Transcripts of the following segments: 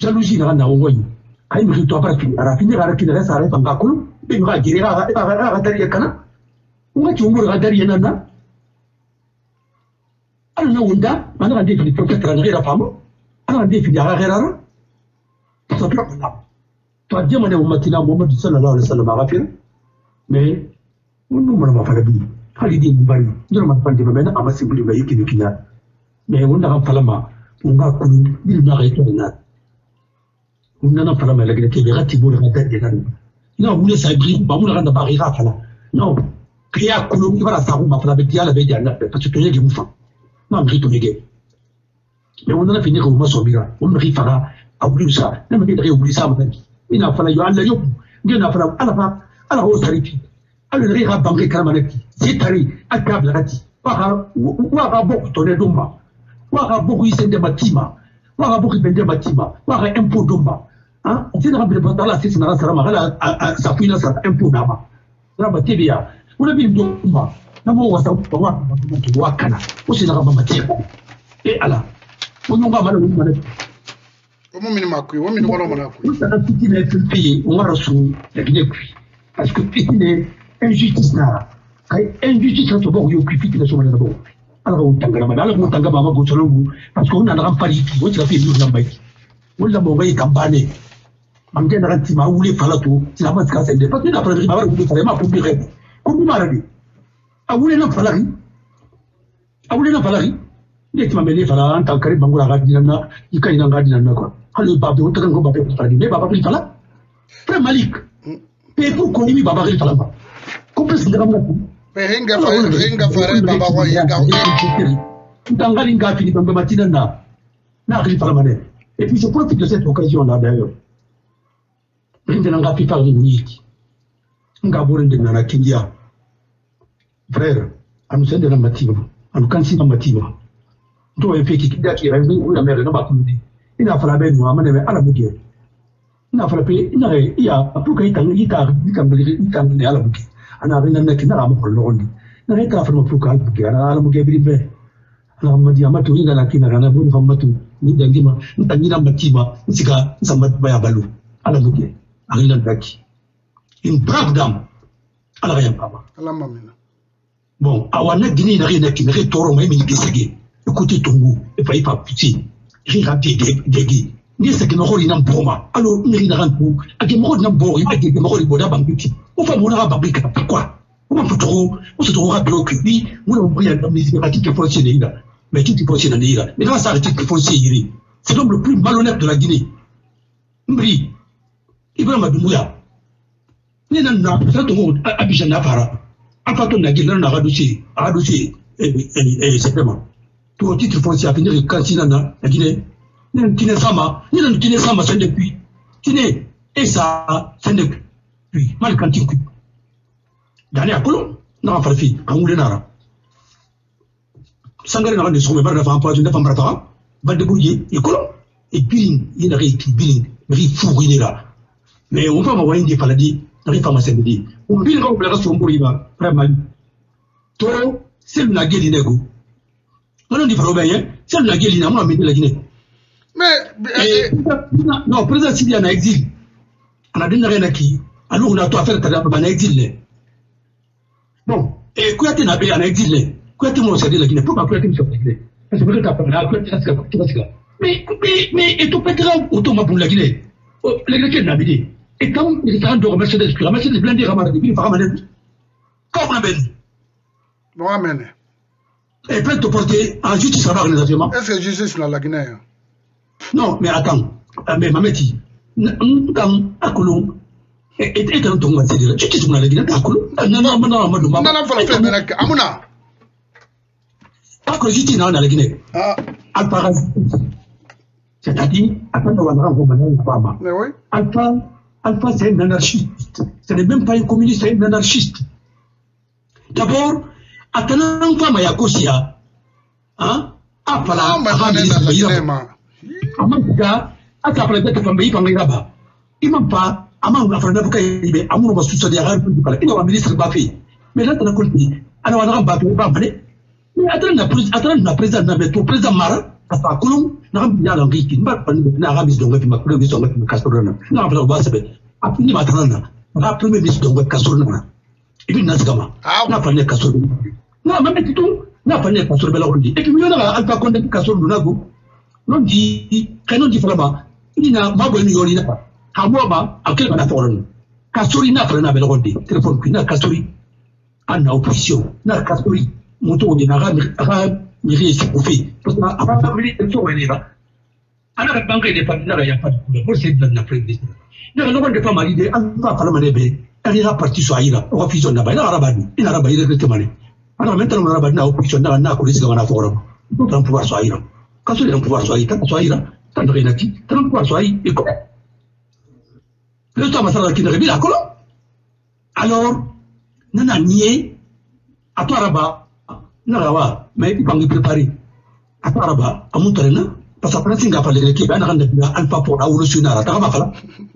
jalousie na ongoyi ay mi to para fini ara fini ara kina sa ara banga kulu be mi ga gire ga dari kana unga chungu ga dari nana ana wunda mana ga defi protector ngira famo ana defi ga gara ça peut pas to adjema ne ummatina Muhammad sallallahu alaihi wasallam agafir mais nous ma fala bi halidi mbari ndoro ma pande ba na amasi buli ba yiki kinya mais wunda ga falama unga kulu bil na ga yiki na falama la gete ga tibo ga tande nan na wule sa gri ba mu na ga ba ga fala non kriya kulu ibara sa ma fala be diala be diala parce que yegi mufa na ngri to yegi mais wunda na fini ko ma so bira on me rifara abulu sa na me de abulu sa ma ina fala yo alla yo ngena fala ala ho tarifi ala ri ga bangi karamanati sitari akabla gati wa ga boku to ne dumba wa ga boku isende matima wa ga boku bende matima wa ga impo dumba hein sina ga bele la sisi na sara magala sa fina sa impo nama raba tibia una bi dumba na mo wasa wa kana usina ga matima e ala wonyo ga mala wonyo mala Comment minimaqui, on minimum on ça fait qu'il est payé, on va recevoir la Guinée parce que il est injustice là. Injustice ça doit y occuper la somme d'abord. Alors on tanga ma alors on tanga ma go solongu parce qu'on a un pari qui on t'a fait nous lambai. On l'a mobile campagne. Man gena ranti ma wule falato, c'est la masse casse de parce que après ma wule fala ma pour dire. Comme marabi. A wule na falari. A wule na falari. Ne ti ma mele fala anta kare bangura ga dinana, ikai na ga dinana quoi. Allez, Babé, on te rend compte, mais Baba Fala. Frère Malik, et pour qu'on ait mis Baba Fala. Comprenez de la main. Ringa Fara, Baba Waya, Tangalinga, Philippe Matina, n'a rien par la manette. Et puis je profite de cette occasion-là d'ailleurs. Ringa Fifa Ringi, Ngaborin de Nanakindia. Frère, à nous de la matina, à nous cancer la matina. Toi, il fait qu'il y a qui rêve ou la mère n'a pas pu. Ina fala be no amane be ala buke ina fala pe ina ya apuka ita ne ala buke ana rina na kina amu ko londi na reka fala apuka ala buke ana ala buke bi be ana madi amatu ina la kina kana bu famatu ni dangima ntanyina matima nsika nsambat baya balu ala buke alina daki une brave dame ala ya papa ala mamina bon awana gini na rina kina re toro mai mi gisege écoutez tongu e fa ifa puti Rira degi. Ni ce que nous n'avons pas. Alors, nous n'avons pas. À des mots n'avons pas. À des mots n'avons pas. On va mourir à Babrique. Pourquoi? On se trouvera bloqué. Nous avons pris un misérabilité qui fonctionne là. Mais qui fonctionne là. Mais là, ça a été qui fonctionne. C'est l'homme le plus malhonnête de la Guinée. Mbri. Ibrahim Abdouya. Nous n'avons pas de Abidjan Nafara. En fait, on a dit, on a radouché. Simplement. Tout au titre foncier à finir le cantina la Guinée. Qui n'est sama, ni dans qui n'est sama, c'est depuis. Qui n'est, et ça, c'est depuis. Mal quand il coupe. Dernier à Colomb, n'a pas fait, à Moulenara. Sangare n'a pas de son, mais pas de femme, pas de femme, pas de bouillir, et Colomb. Et Billing, il n'a rien qui Billing, mais il faut il est là. Mais on va m'envoyer des paladis, dans les femmes à samedi. On vit le rôle de la son pour y va, vraiment. Toro, c'est la gueule d'inego. On dit Robert, c'est la gueule d'inamo à la Guinée. Mais, non, président Sidi en exil. On a donné rien à qui. Alors on a tout à faire en exil. Bon, et quoi t'es en exil? Quoi t'es mon service de la Guinée? Pourquoi quoi t'es mon service de la Guinée? Parce que tu as parlé, mais, et tout pétera autour de la Guinée. Les Grecs n'ont pas dit. Et quand ils sont de Mercedes, la Mercedes blindée Ramadani, il va ramener. Comment on appelle? Bon, amen. Et peut te porter en justice à les affirmants. Est-ce que justice dans la Guinée? Non, mais attends. Mais Mameti, dans Akoulou, et dans ton moitié de la justice dans la Guinée, Akoulou. Non, Amuna. Pas que justice dans la Guinée. Alpha, c'est-à-dire, attends, on va rendre mais oui. Alpha, c'est un anarchiste. Ce n'est même pas un communiste, c'est un anarchiste. D'abord, attendant femme ya kosia hein afala amanga akapala beta femme yi pangiraba imampa amanga afala buka ibe amuno basusa dia gar pala ina wa ministre bafi mais là tana kolti ana wana bafi ba mane mais attends na président na beto président mara Apa kulung na ya lang gikin ba pan na rabis donga pi makro bi songa pi kasurna na ba ba sabe api ni matanana na prime bis donga kasurna ibi nasgama na pan ne kasurna na ma metitu na pan ne kasurna bela gondi e pi mi na alfa konde kasurna go non di kanon di frama ni na ma bo ni yori na ha mo ba akel ba na foron kasuri na pan na bela gondi telefon ki na kasuri ana opposition na kasuri moto di na ga miri se kofi parce que avant miri to wani ba ana da banque de pas na ya pas pour c'est de la prévision na no de pas mali de an pas parler mane be ari la partie so ayira o opposition na ba na arabani ina araba ire ke mane ana maintenant na arabani na opposition na ko risque na forum pour tan pouvoir so ayira kaso de pouvoir so ayira so ayira tan de nati tan pouvoir so ayira et quoi le temps masala ki de bi la kolo alors nana nié à toi araba narawa mais il va me préparer à paraba à montrena parce que après singa pas les équipes ana kanda alpha pour révolutionnaire ta ma fala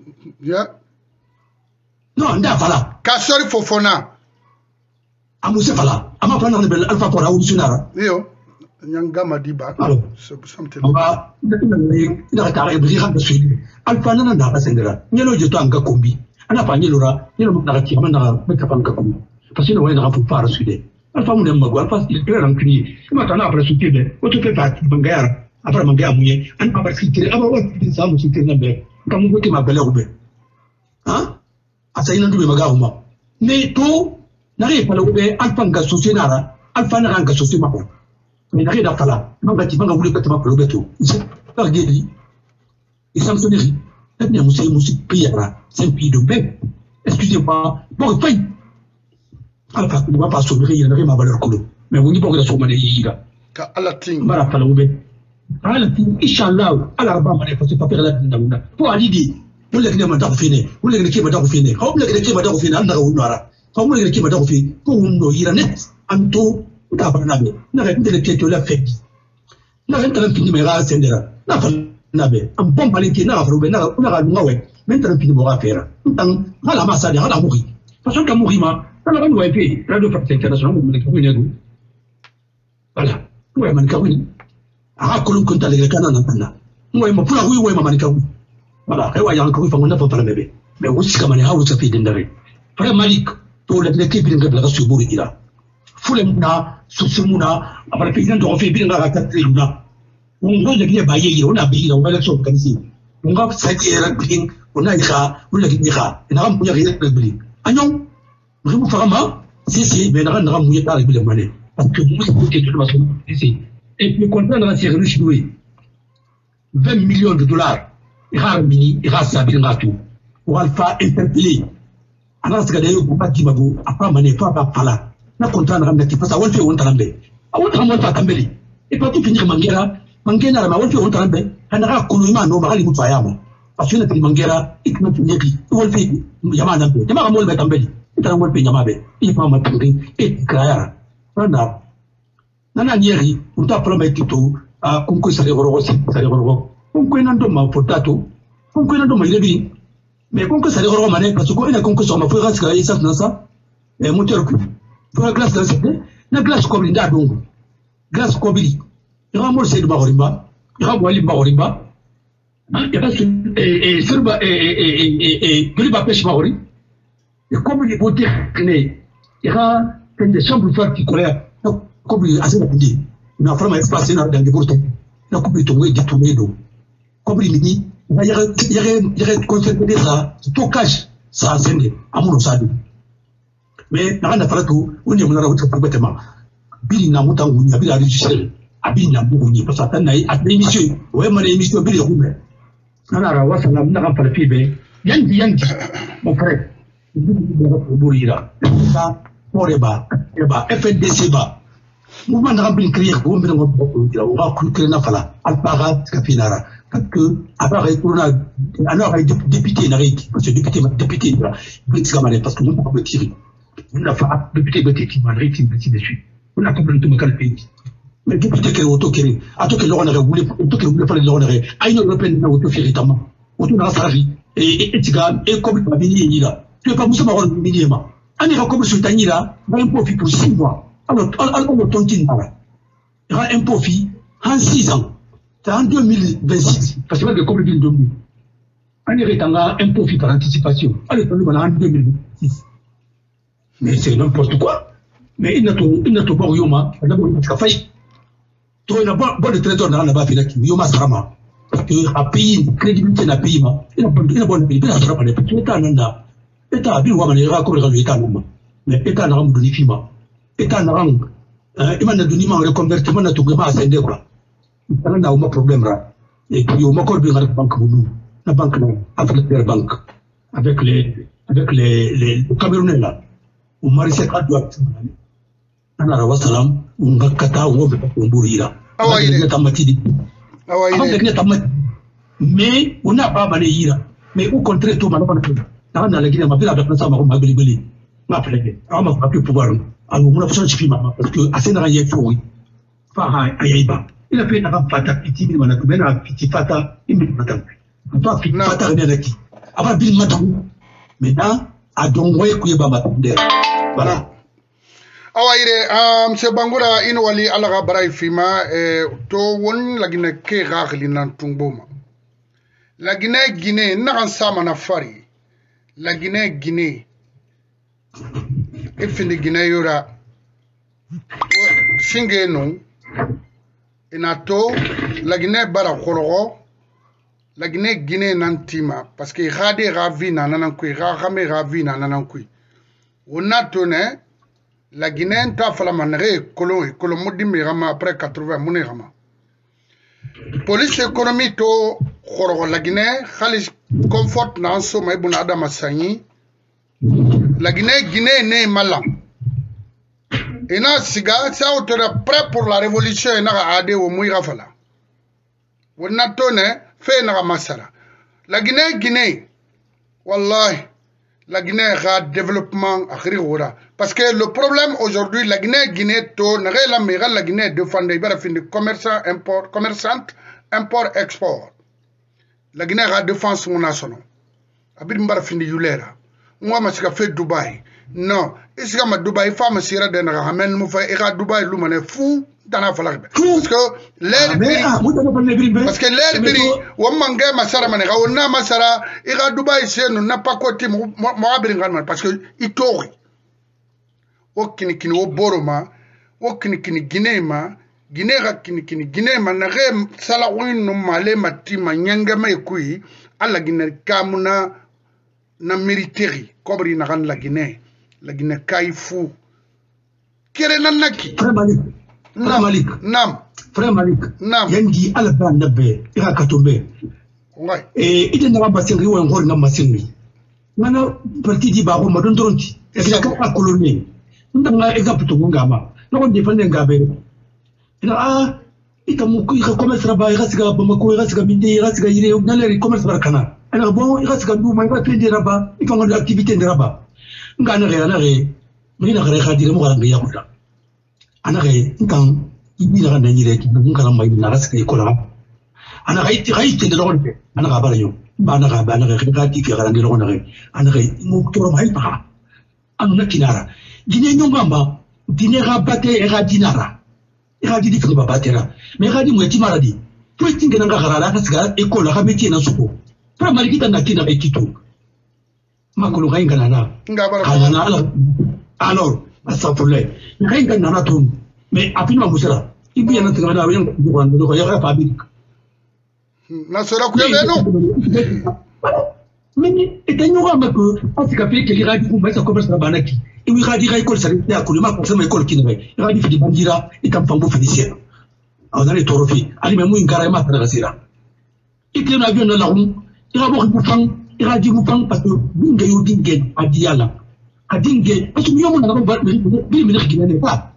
non nda fala kasori fofona amuse fala ama fala na alpha pour révolutionnaire yo nyanga madiba alors something aba ina ka ibri ha da suidi alpha na nda ka sendera nyelo je to anga kombi ana pa nyelora nyelo na ka ti amana na ka panga kombi parce que no wena ka para suidi alpha mu dem magwa alpha il peut rancunier kuma tana après suidi auto fait partie bangayara après mangaya munye an après suidi aba wa ti sa mu suidi na be kamu ko ti mabele ube hein asa ina ndube magahu ma ne to na re pala ube alpha nga sosenara alpha na nga sosema ko mais na re da fala manga ti manga wule katama pala ube to par gedi et samsonnerie et musi priera sempi do be excusez-moi bon fay alpha ne va pas sourire il n'a ma valeur kulo mais vous n'y pas que ça mane yira ka alating mara pala ube alating inshallah ala rabba mane parce que pas faire la ndamuna pour alidi vous les ma da fini vous les qui ma da fini how vous les qui ma da fini anda ko nara how vous les qui ma da fini ko undo yira net anto da ba nabe na ga ndele ke to la feki na ga tan pini me ga sendera na fa nabe am bon baliki na fa ube na ga ngawe men tan pini mo ga fera tan hala ma sa de hala muri parce que muri ma ana ban wifi radio France International mo ne ko ne go voilà ouais man ka wini a ko lu ko tale kana na tana mo ma pula wi ma man ka wi voilà ai wa yang ko fa ngona fa para bebe mais wusi kama ne hawo safi din dare fara malik to le ke bi ngabla ka suburi ila fule muna susumuna abara pe idan do fe bi ngaka ka trina ngo le ke ba ye ona bi ila wala so kan si ngo sa ti era bi ona ikha wala ki ikha ina am punya ri bi anyon vous vraiment si mais na na mu yata bi le mané parce que vous écoutez de façon ici et puis comprendre la série riche 20 millions de dollars ira mini ira sabir ngatu ou alpha interpellé ana saka da yau ba ti babu apa mané fa ba fala na contrat na ngati parce que on tarambe on tarambe fa kambeli et pas tout finir mangera na ma on tarambe kana ka kunu ma no ma ali mutu ayama parce que na ti mangera ikna tu nyeki on fait yama na be yama mo be kambeli ita ngol pe nyama be ipa ma turi et kaya randa nana nyeri unta prometi to kunko sare goro kunko nando ma potato kunko nando ma ilebi mais kunko sare goro mane parce que ina kunko so ma fo raska isa na sa e moteur ku fo glace dans cette na glace ko brinda dongo glace ko bili ira mo se do bagorimba ira mo ali bagorimba ira e serba guli ba pêche bagori et comme il faut dire il y a des chambres particulières comme il a dit mais vraiment espace dans des bourses na comme il tombe dit tourner comme il dit il y a conserver ça stockage ça c'est à mon sade mais na fara to on est mon route pour bêtement bili na mutangu ni abila registré abili na bugu parce que na a émission ouais ma émission bili ko mais na ra wa salam na fa fibe yangi mon frère burira ça poreba eba FNDC ba mouvement de remplir crier ko mbere ngo dira wa ku krena fala alpaga kafinara parce que après corona alors député na reki parce que député là petit camarade parce que nous pas tirer on a fait député petit malgré qui petit dessus on a compris tout quel pays mais député que auto kiri ato que l'on aurait voulu auto que voulait faire l'on aurait a une européenne na auto véritablement auto na saravi et tiga et comme pas venir là tu pas musa ma minima ani ka comme sultanira va un profit pour 6 mois alors on tontine là il y a un profit en 6 ans C'est en 2026, parce que comme le 2000, on est un profit par anticipation. Allez, en 2026. Mais c'est n'importe quoi. Mais il n'a pas bon yoma, il n'a pas failli. Il n'a pas bon trésor dans la bas yoma Sarama. Parce qu'un pays, crédibilité d'un pays, il n'a pas de pays, il n'a pas de pays. L'État n'a pas de pays. Mais l'État n'a pas de pays. L'État n'a pas de pays. Il m'a donné un reconvertissement à tout le monde. Il n'y a pas problème. Et puis, il y a encore une banque, la banque, avec les Camerounais là. Au Marisé Kadouak, on a la Wassalam, on a Kata, on va mourir. Mais on n'a pas mané. Mais au contraire, tout le monde a la Guinée, ma ville a la place à ma Bilibili. Ma plaie, on m'a pas pu pouvoir. Alors, on a besoin de suivre parce que à Sénaraïe, il faut. Enfin, Aïba. Il a fait un pata petit, il m'a fait un petit pata, il m'a fait un petit pata, il m'a fait un petit pata. Maintenant, à Dongoy Kuyaba Matande. Voilà. Awaire, M. Bangoura, Inwali, Alaga Barai Fima, to won la Guinée ke ragli nan tumboma. La Guinée, n'a sama na fari. La Guinée, et fin de Guinée yora. Singe non. Inato, la Guinée bara khorogo. La Guinée nantima parce que rade ravi nananankui rame ravi nananankui on a tourné la Guinée ta fala manere colon modi mirama après 80 munirama police économie to khoro la Guinée khalis comfort nan so may buna adama sanyi la Guinée ne malam ina siga ça autre prêt pour la révolution ina ade o muira fala on a tourné fait na masala la Guinée wallahi la Guinée a développement akhirira parce que le problème aujourd'hui la Guinée to na la mera la Guinée défendre ibara fin de commerçante import export la Guinée a défense mon national abir mbara fin de yulera moi ma sika fait Dubaï non isika ma Dubaï femme sira de na hamen mu fa ira Dubaï lu mané fou dana falak parce que l'air parce que l'air biri wo manga masara mané ga wona masara ira Dubaï c'est non n'a pas côté mo abiri ngan parce que itori o kini wo boroma o kini Guinée ma Guinée ga kini Guinée ma na re sala win no male matima nyanga may kuyi alla Guinée kamuna na military kobri na kan la Guinée kaifu kere nanaki Frère Malik. Frère Malik. Yangi alba nabe ira katombe. Ouais. Et il n'a pas passé le roi encore dans ma série. Maintenant, parti di babo madon tronti. Et il a pas colonie. Nous avons un exemple de Mungama. Nous avons défendu Ngabé. Il a il a beaucoup il commence à travailler. Il reste à Bamako, il reste à Bindi, il reste à Iré. Il commence à Kana. Alors bon, il reste à Douma, il va faire des rabats. Il fait de l'activité de rabat. Ngana re. Mais il a regardé le mot à Yakuda. Anare nkan ibira na nyire ki ngara mai na raska ikola ana gaiti de londe ana ga barayo ba na ga ti ke gara ngelo ngare ana ga mo toro mai pa ana kinara dine nyongamba dine ga bate ga dinara ga di ko ba batera me ga di mo ti maradi to tinga na ga gara ka siga ikola ga meti na suko pra mali kita na kina ekito makolo ga ingana na ngabara na alors astagfirullah mais quand on a tout mais appuie-moi Moussala il vient de travailler avec nous il y a pas bien na sera ku yabeno mais et nous on va que parce que fait que les radio mais ça commence à banaki et oui radio école ça il y a que le ma pour ça école qui ne radio fait bandira et tam fambo félicien on a les trophées ali même une carrément à la sira et que l'avion de la roue il va voir il radio moufang parce que binga yo dingue adiala adingue parce que nous on a pas bi mi nekk ne pas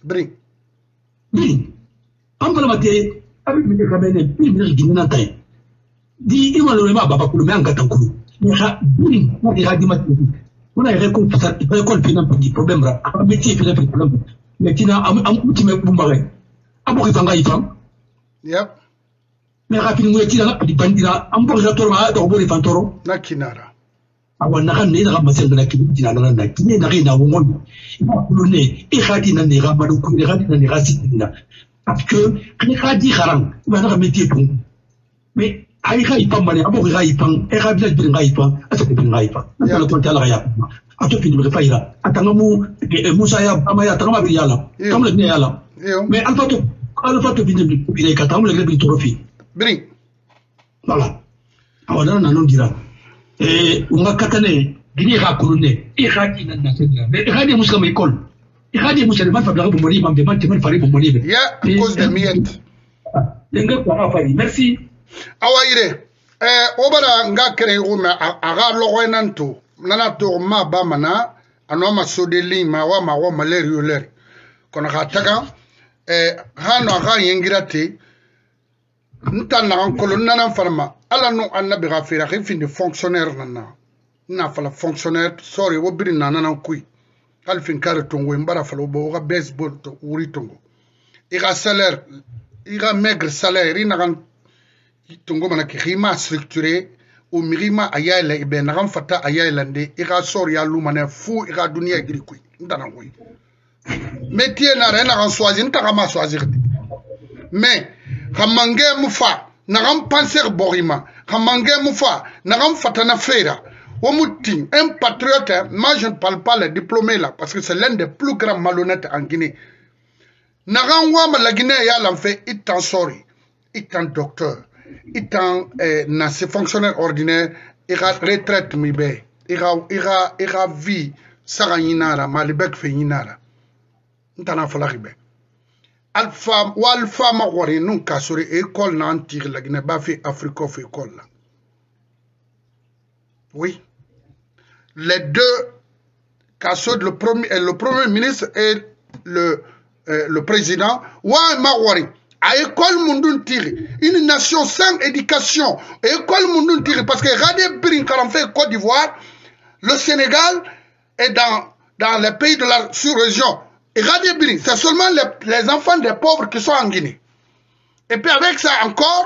bi am bala mate abi mi nekk ne bi mi nekk na tay di imalo ma baba kulu me anga tankulu mais ha bi mo di hadi mate on a récolte ça il récolte finalement pas de problème là métier fait le problème mais tina am kuti me bumbare abo ki fanga ifam yep mais rapide mo tina di bandira am bo ga torma do bo ri fantoro na kinara awana kan ne daga masel da kidi dina nan da kine na rina won ko ne e khadi nan ne ga madu ku ne khadi nan ne ga sitina parce que quand il dit haram il va dans métier pour mais aïka il pas mal abo ga il pas et ga village bin ga il pas asa bin ga il pas na la tonta la ya ato fin de faira atanga mu musa ya amaya tanga bi yala comme le yala mais alfa to bin de ka tamu le bi trophy bring voilà awala na non dira unga katane gini ga kurune e ga ina na sedla mais ga di musa mai kol e ga di musa man fabla bo mori mam de man te man fari bo mori ya cause de miette denga ko afari merci awayire obara nga kere uma aga logo nanto nana to ma ba mana anoma sodeli ma wa maleri yoleri kono ga taga hano aga yengirate ntana nkolo nana farma ala no annabi ga fira fin de fonctionnaire nana na fala fonctionnaire sorry wo biri nana nan kui alfin kare tongo mbara fala bo ga baseball to wuri tongo ira salaire ira maigre salaire ina kan tongo mana ki rima structuré o mirima ayala ibe na kan fata ayala nde ira sor ya lumane fu ira dunia giri kui ndana kui métier na rena kan choisir nta kama choisir mais kamange mufa na kan penser borima kamange mufa na kan fata na fera Omutin, un patriote, moi je ne parle pas les diplômés là, parce que c'est l'un des plus grands malhonnêtes en Guinée. Narangwa la Guinée ya l'enfait, il t'en sorry, il t'en docteur, il t'en fonctionnaire ordinaire, il a retraite mibe, il a vie, sara yinara, malibek fe yinara. N'tana fala ribe. Alpha, ou alpha ma wari, non kasori, école na antir la Guinée, ba fait Afrique fait école là. Oui. Les deux, le premier ministre et le président, Ouah Mawari, à école Mundun Tiri, une nation sans éducation, école Mundun Tiri, parce que Radé Birin, quand on fait Côte d'Ivoire, le Sénégal est dans les pays de la sous-région. Et Radé Birin, c'est seulement les enfants des pauvres qui sont en Guinée. Et puis avec ça encore,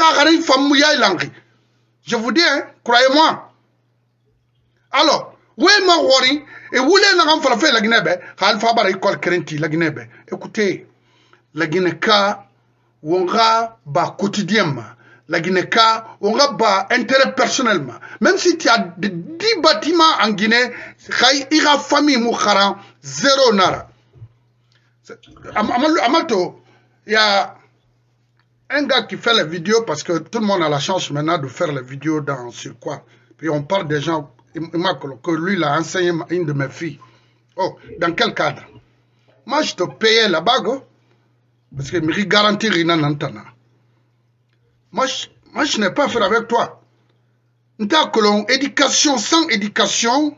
je vous dis, hein, croyez-moi. Alors, oui, ma wari, et vous voulez n'a pas fait la Guinée, Alpha Bar école Krenti, la Guinée. Écoutez, la Guinée, on va bas quotidiennement, la Guinée, on va bas intérêt personnellement. Même si tu as 10 bâtiments en Guinée, il y a famille Moukharan, 0 nara. Amato, il y a un gars qui fait les vidéos parce que tout le monde a la chance maintenant de faire les vidéos sur quoi. Puis on parle des gens. Que lui il a enseigné une de mes filles. Oh, dans quel cadre? Moi je te payais la bague parce que je garantis rien n'entendant. Moi je n'ai pas fait avec toi. Éducation sans éducation,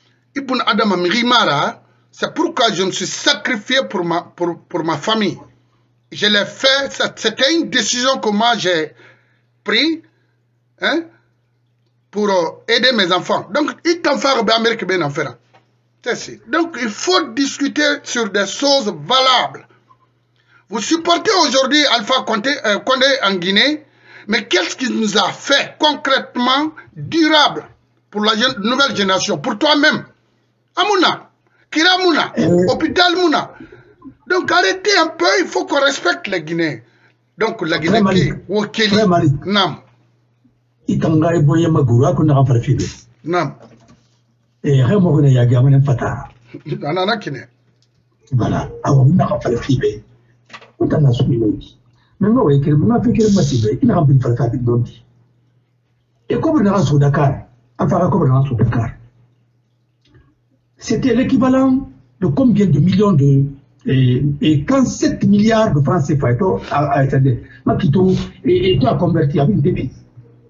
c'est pourquoi je me suis sacrifié pour ma famille. Je l'ai fait, c'était une décision que moi j'ai prise. Hein? Pour aider mes enfants. Donc, il t'en fait Amérique bien en faire. Donc, il faut discuter sur des choses valables. Vous supportez aujourd'hui Alpha Condé en Guinée, mais qu'est-ce qu'il nous a fait concrètement durable pour la nouvelle génération, pour toi-même? Amouna, Kira Mouna, Hôpital Mouna. Donc, arrêtez un peu, il faut qu'on respecte les Guinéens. Donc, la Guinée qui Wokeli, Nam. Itanga eboye maguru akuna kafara fibe nam hemo kuna ya gamana fata anana kine bala awo na kafara fibe utana subiloki mengo wekere mama fikere masibe ina kambi fata bidondi et comme na raso Dakar afara comme na raso Dakar c'était l'équivalent de combien de millions et 47 milliards de francs CFA a été makito et toi converti avec des devises.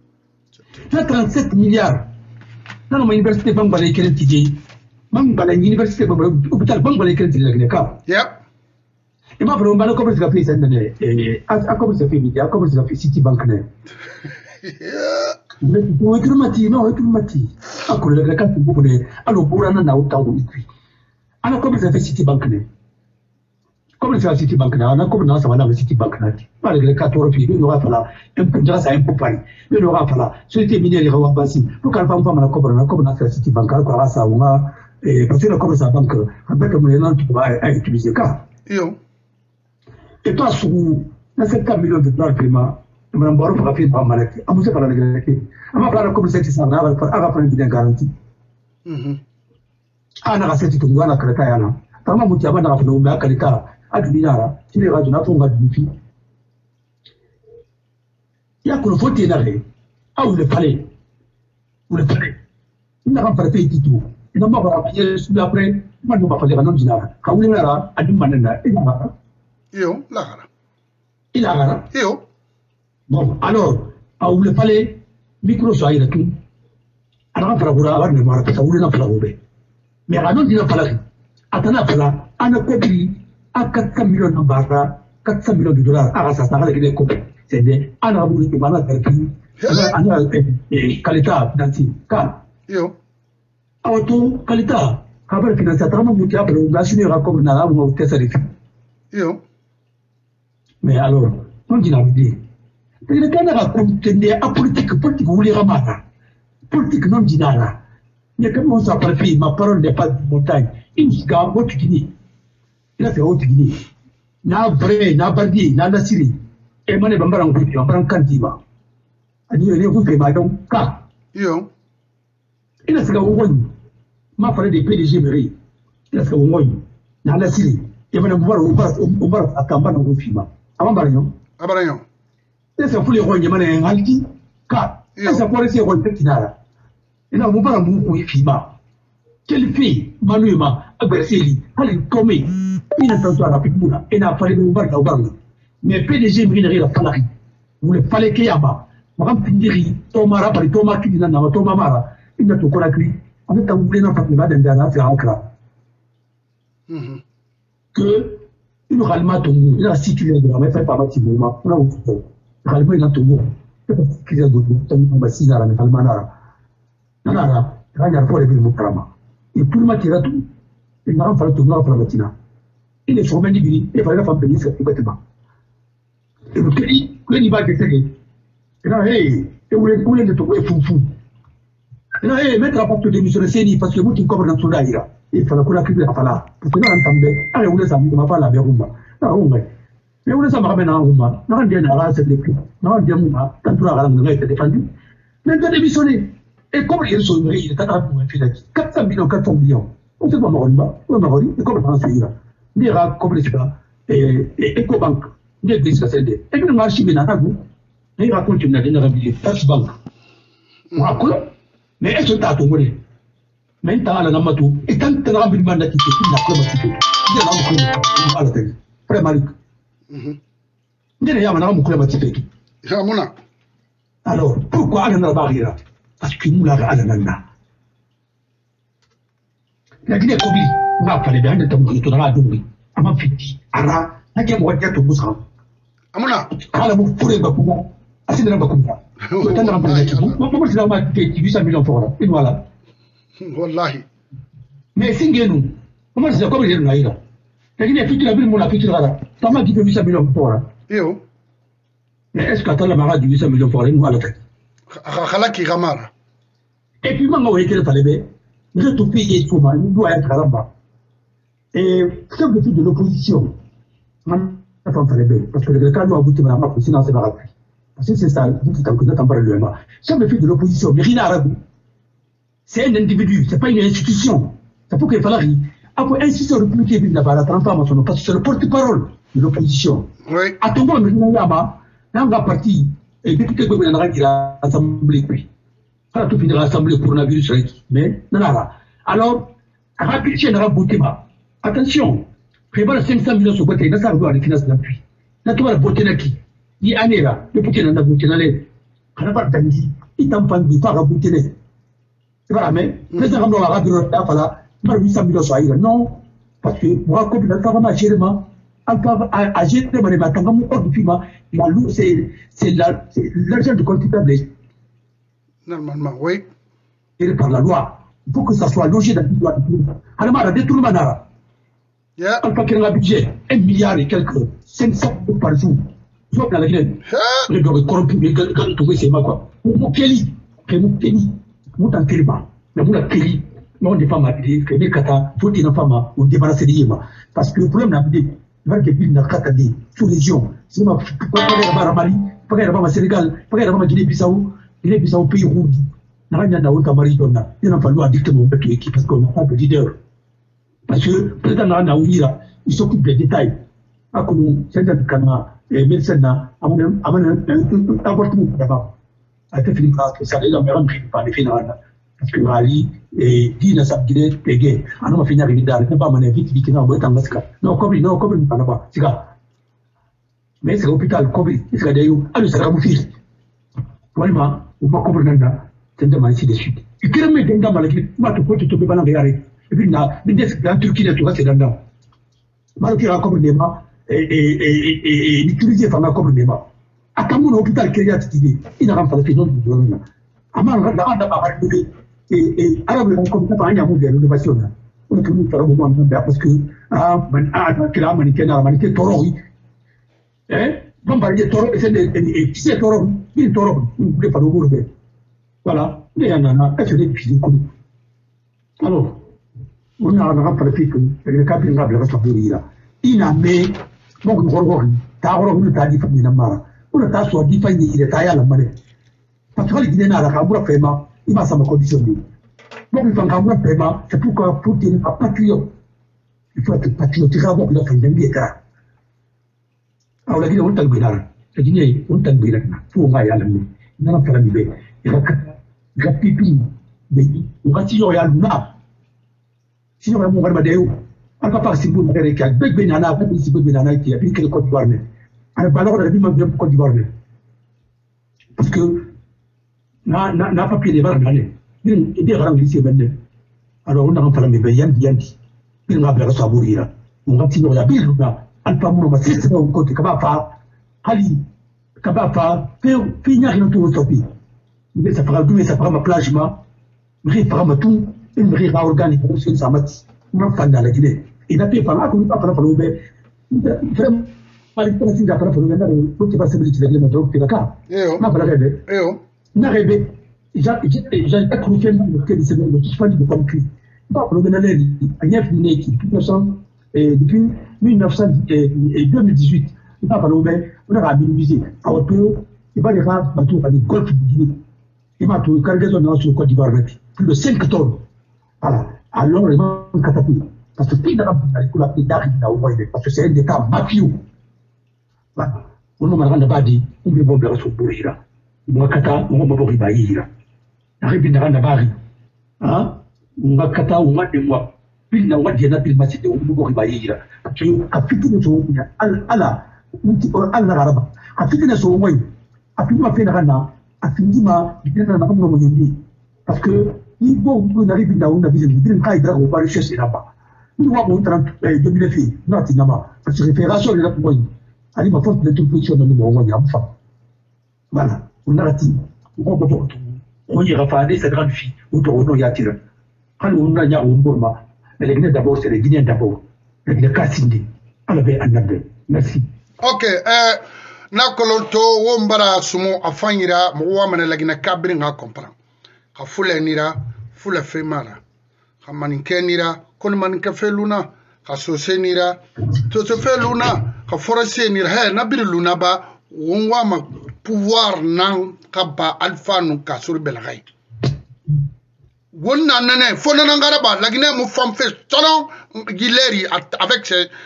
37 milliards. Dans l'université Bangbalé qui est étudiée, Bangbalé, l'université Bangbalé, l'hôpital Bangbalé qui est étudiée, yep. Et moi, vraiment, le commerce a fait cette année. Et à comment ça fait Média, comment ça fait Citibank. Mais pour être mati, non, être mati. Encore le cas pour vous, alors pour un an, on a eu. Alors comment ça fait Citibank. Comme le fait Citibank, on a comme dans sa madame Citibank. Par les 14 filles, il aura fallu un peu de ça, un peu pareil. Il aura fallu, c'était miné les rois passés. Pour qu'elle femme la commune, comme dans sa Citibank, quoi, ça, on a, parce que la commerce à banque, avec le moyen, tu pourras utiliser car. Et toi, sur 4 millions de dollars, Mme Baro va faire un malade. À Moussa Parana, à ma part, comme c'est ça, on va prendre une garantie. Ana ka seti tungu ana kaleta yana. Kama mtu abana ka funo mba kaleta adinara. Kile ka duna tunga dufi. Ya kuno foti na re. Au le palais. Ou le palais. Ina ka farate titu. Ina ma ba ya su après, ma no ba fale ka non dinara. Ka wuli na adu manena. Ina ka. Yo, la gara. Ila gara. Yo. Bon, alors, au le palais, micro so ayira tu. Ana ka faragura abar ne mara ka wuli na faragura. Mais à non dire pas atana fala ana kobri a 400 millions de barra 400 millions de dollars à ça ça les ko c'est des ana bulu ko bana terki ana kalita danti ka yo auto kalita kabar finance tama muti apelo gasini ra ko na la mo tesari yo mais alors on dit la vie il kana ka contender a politique voulait ramata politique non dinara. Mais comme on s'appelle, ma parole n'est pas de montagne. Il y a haute Guinée. Il a fait haute Guinée. Na vrai, na bardi, na nasiri. Et moi, je vais en couper, on va en candidat. Il y a des groupes, madame, car. Yo. Il a fait un one. Ma parole des PDG, mais il a fait un one. Na nasiri. Et moi, on va attendre un groupe. Avant Barayon. Abarayon. Il a fait un fou les rois, il y a un halti. Car. Il a fait un rôle de Tinara. Il a un moment où il filme. Quelle fille, Manuema, Aberseli, Allez, Tomé, il n'a pas la figure, et n'a pas les bombardements au Barne. Mais PDG Minerie la Falari, vous le fallait qu'il y a pas. Madame Pindiri, Thomas Rapari, Thomas Kidina, Thomas Mara, il n'a pas connu. En fait, vous voulez n'en pas de Dana, c'est Ankara. Que, il ralma ton mot, il a situé de la même pas bâti moment, là où Ralma il a ton mot, qu'il a d'autres, ton mot, Sinara, mais Almanara. Nana, il y a pas de Mukrama. Et pour ma tiratou, il n'a pas de noir pour la matina. Il est formé d'Ibili, et par la femme de Nissa, complètement. Et le Kelly, il va être et là, hey, et vous voulez de trouver fou. Et là, hey, mettre la porte de Monsieur Seni, parce que vous qui commandez dans son aïra, il faut la couleur qui est à Fala. Pour que nous entendons, allez, vous laissez, on ne va pas la Berumba. La Rumba. Mais vous laissez me ramener en Rumba. Non, bien, la race, c'est des prix. Non, bien, quand tu l'as été défendu. Mais tu as démissionné. Et comme ils sont il est à pour un filet. 400 millions, 400 millions. On ne sait pas Maroniba, on Maroni, et comme le français, il y a comme les chats, et EcoBank, il y a des cassettes. Et le marché, il y a un goût. Il raconte une adénérabilité, Touch Bank. On raconte, mais est-ce que tu as ton monnaie? Mais tu as la Namatou, et tant que tu as un billet de ticket, tu n'as pas de ticket. Il y a un peu de très malik. Il y a un peu de ticket. Alors, pourquoi aller dans la barrière? Parce que nous l'avons à la nana. La Guinée Kobi, on va faire les biens de ton retour à la double. À ma fille, à la, la guerre va dire tout le monde. Amona. À la bouffe pour les Bakouma, à ces Bakouma. Le temps de remplacer tout. Moi, je l'ai fait 800 millions pour là. Et voilà. Wallahi. Mais si nous, comment c'est comme les Naïra. La Guinée fait la ville, mon affiche là. Ça m'a dit 800 millions pour là. Mais est-ce qu'à la marade 800 millions pour là, nous à la tête? Et puis, maintenant, on a été le talibé. Nous avons tout payé tout, nous doit être là-bas. Et c'est le fait de l'opposition. Parce que le cas doit aboutir à la map, sinon c'est pas rapide. Parce que c'est ça, vous qui t'en parlez le MA. C'est le fait de l'opposition, mais rien à Arabie. C'est un individu, c'est pas une institution. C'est pour qu'il faille. Après, insister sur le plus qui est là-bas, la transformation, parce que c'est le porte-parole de l'opposition. Oui. À tout moment, nous avons un parti. Et député qui est dans l'Assemblée, pas tout finir l'Assemblée coronavirus, mais non, non. Alors, rapidement, on a voté. Attention, prévoir 500 millions sur le côté, ça va les finances d'appui. Là, tu vas voter qui? Il y a un là, le côté n'a pas voté dans les. On n'a pas de temps, il t'en parle, il va voter. C'est pas la même. Les gens qui ont la radio, là, 800 millions sur ailleurs. Non, parce que moi, comme il a pas marché, à gérer les matins, c'est l'argent du contribuable. Normalement, oui. Et par la loi, il faut que ça soit logé dans le droit de tout le monde. Alors, on a des tournements. On peut créer un budget, 1 milliard et quelques, 500 euros par jour. Vous avez la Guinée. Les gens corrompus, les gens qui ont trouvé ces mains, quoi. Vous Kelly, vous t'en Kelly, mais vous la Kelly, non, des femmes à dire, que les kata, faut qu'il y ait une femme, ou débarrasser des yémas. Parce que le problème, il va que il n'a qu'à dire sous région. C'est ma pas Mali, pas Sénégal, pas Guinée-Bissau, Guinée-Bissau pays rouge. N'a rien à voir Mali donna. Il n'a fallu dicter mon équipe parce qu'on n'a pas de leader. Parce que peut-être n'a Ouira, il s'occupe des détails. À Koulou, c'est un canard et médecin a un avortement d'abord. A été fini par ça, les hommes par les finales. Parce que Rali et Dina Sabguide Pégé, à nous finir avec Dar, pas mon invite, qui n'a pas masca. Non, comme pas là-bas, c'est là. Mais c'est l'hôpital, Kobe, c'est là d'ailleurs, à nous, ça va vous faire. Vraiment, on va comprendre, c'est de ainsi de suite. Et qui remet dans la maladie, moi, tu peux te tomber dans la gare. Et puis, là, en Turquie, tu vois, c'est là-dedans. Malgré la comme débat et l'utiliser par la comme débat. À Cameroun, l'hôpital qui est idée, il n'a pas fait d'autres problèmes. À Mal, la bande a arrivé et arabe, on comprend pas rien à mourir l'innovation. On a toujours fait un moment parce que la manité toro, hein, bombardier toro, et qui c'est toro, il toro, il ne voulait pas le bourber. Voilà, il y en a, est-ce que les physiques. Alors, on a un rapport que le capitaine Rabel va s'appuyer. Il a mis mon gros Taron, t'as dit famille Namara. On a soit défini il est taillé à la monnaie. Parce que les Guinéens à la Caboura paiement, il va s'en conditionner. Donc, il faut un Caboura paiement, c'est pourquoi Poutine n'est pas patriote. Il faut être patriotique avant qu'il a fait un délicat. Alors, la Guinée, on t'a le la Guinée, on t'a le il faut en aller à la main. Il n'a pas fait la libé. Il a pipi, on va tirer à l'una. Sinon, on va dire, on va pas si vous m'avez dit, Big Benana, pas si Big Benana qui a pris le Côte d'Ivoire. On a pas l'air de bien Côte d'Ivoire. Parce que, n'a pas pris les barres d'année. Il y a des rangs ici, alors on a un problème de Yanti. Il n'a pas besoin de mourir. On va tirer la bille, Alpha Mouma, c'est un côté Kabafa, Ali, Kabafa, Fina, il a tout stoppé. Mais ça fera douer, ça fera ma plage, mais fera ma tout, une vraie organique, c'est ça, ma fan dans la Guinée. Il n'a pas parlé, on n'a pas parlé, vraiment, pas de signe d'après pour le pour qui va se dire que le drogue est là. Ma parlé, n'a rêvé. J'ai pas cru que c'est le qui fait du compris. Pas pour le mener, il y a une équipe, depuis 2018, il n'a pas parlé, on a mobilisé. À autour, il va les faire bateau par les golfs de Guinée. Il m'a trouvé cargaison dans le Côte d'Ivoire, plus de 5 tonnes. Voilà. Alors, il m'a catapulte. Parce que pays d'Arabe, il a pris d'arriver au moins, parce que c'est un État mafieux. Voilà. On m'a pas dit, on veut bomber sur Bourgira. Moi, Kata, on va bomber Baïra. Arrive dans la barre. Hein? On va Kata, on va de moi. Puis, on va dire, on va citer, on va bomber Baïra. Parce que, à fitine sur Allah, Allah, à fitine sur moi, à fitine sur Rana, à fitine sur parce que, il faut que nous arrivions à une vision, nous avons pas recherché là-bas. Nous avons 2000 filles, non, parce que référation est là pour moi. Allez, ma force de toute position dans le monde, il y a une femme. Voilà, on a dit, on ira faire cette grande fille, ou on y attire. Quand on a un Burma, mais les Guinéens d'abord, c'est les Guinéens d'abord. Les Kassindi, Alabé, Anabé. Merci. Ok, na kolonto, wombara sumo, afanyira, mwamane la Guinée Kabri nga comprend. Ka fule nira, fule femara. Ka maninke nira, kon maninke fe luna, ka sose nira, to se fe luna, ka forase nira, he, nabiri luna ba, wongwama pouvoir nan kaba alpha nou ka sur belagay. Wonna nene, fona nangaraba, la Guinée mou femme fait salon Guileri avec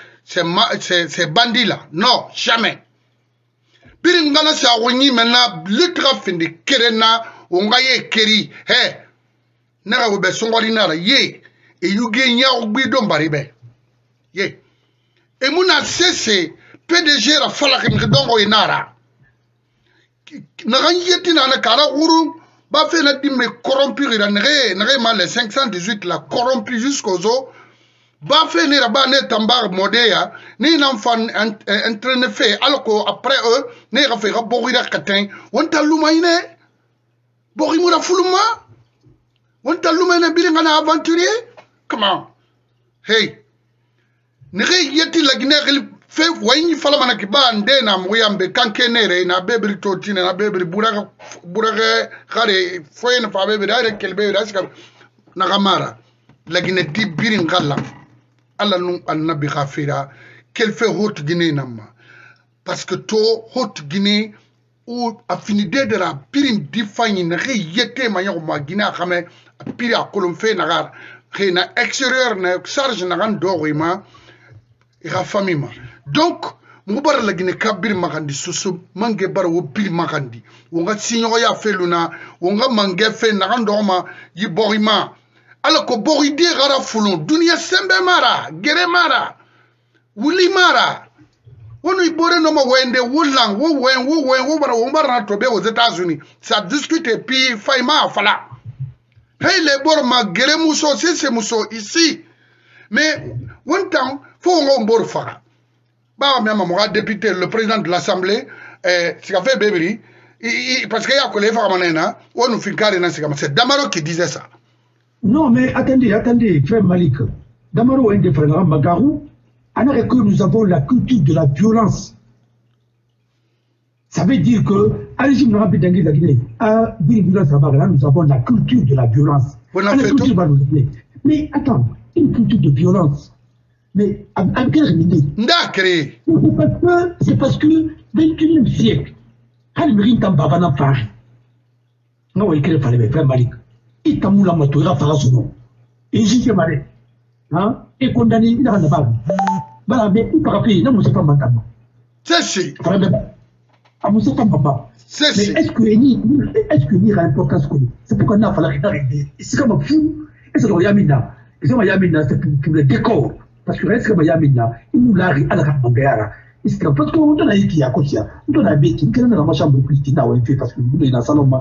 ces bandits là. Non, jamais. Biringana sa woni maintenant, l'ultra fin de Kerena, Ongaye Keri, he, Nara Webe Songalinara, ye, et Yuge Nya Ubidon Baribe. Ye. Et Mouna cesse, PDG la Falakim Dongo Inara. Naranyetina na Kara Uru, Bafé n'a dit me corrompu, il a n'ré mal les 518 la corrompu jusqu'aux os. Bafé n'est pas né tambar modéa, ni l'enfant entraîné fait, alors qu'après eux, n'est pas fait bourrir catin, on t'a l'oumaïne, bourrimura fouluma, on t'a l'oumaïne bilingana aventurier, comment? Hey, n'ré yeti la Guinée, fait, voyez, Falamana qui bat en déna, Mouyambe, Kankenere, na bébé totine, na bébé bourra, Kare, Foyen, Fabé, Kelbe, Nagamara, la Guinée dit Biringala. Allah nous al nabi khafira qu'elle fait Haute-Guinée nama. Parce que to Haute-Guinée ou affinité de la pirin difani na yete manya ma Guinée xamé piri a kolon fe nagar xena extérieur na charge na gan dorima ira famille ma donc mu bar la Guinée kabir makandi susu mange bar wo piri makandi wonga sinyo ya feluna wonga mange fe na gan dorma yi borima ala ko boride gara fulon dunia sembe mara gere mara wuli mara on y bore no wende wulang wo bara na tobe aux États-Unis ça discute et puis faima fala hey les bor ma gere muso c'est muso ici mais one temps faut on bor fara ba même mon député le président de l'Assemblée c'est qu'a fait Bébri parce qu'il y a que les femmes manena on nous fait carré c'est Damaro qui disait ça. Non mais attendez frère Malik Damaro est frère Magarou. Alors que nous avons la culture de la violence. Ça veut dire que, à régime de la Guinée, à nous avons la culture de la violence. Mais attends, une culture de violence. Mais à quelle réalité? C'est parce que, 21e siècle, quand il mérite un babana fari, non, il crée fallait frère Malik. Il t'a moulé la moto, il a fait son nom. Et j'y suis malé. Et condamné, il a la bague. Voilà, mais il parle pas, non, c'est pas maintenant. C'est si. Mais est-ce que il y a importance que c'est pourquoi on a fallu arrêter. C'est comme fou. Et c'est le Yamina. Et c'est Yamina, c'est pour le décor. Parce que est-ce que Yamina, il nous l'a à la Ramangara. Est-ce que parce qu'on a été à côté, on a été qui est dans la chambre de Christina, on fait parce que nous, il a Saloma.